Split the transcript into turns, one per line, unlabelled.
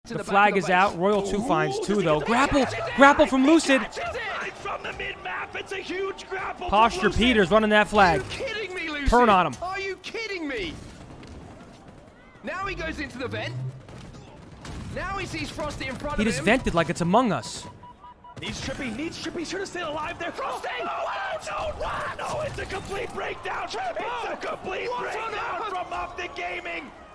The flag is out. Royal 2 finds 2 though. Grapple from Lucid.
From the mid-map, it's a huge grapple.
Posture Peters running that flag.
Are you kidding me, Lucid?
Turn on him.
Are you kidding me? Now he goes into the vent. Now he sees Frosty in front of him.
He just vented like it's Among Us.
Needs Trippy, should have stayed alive there. Frosty! No, it's a complete breakdown. It's a complete breakdown from OpTic Gaming.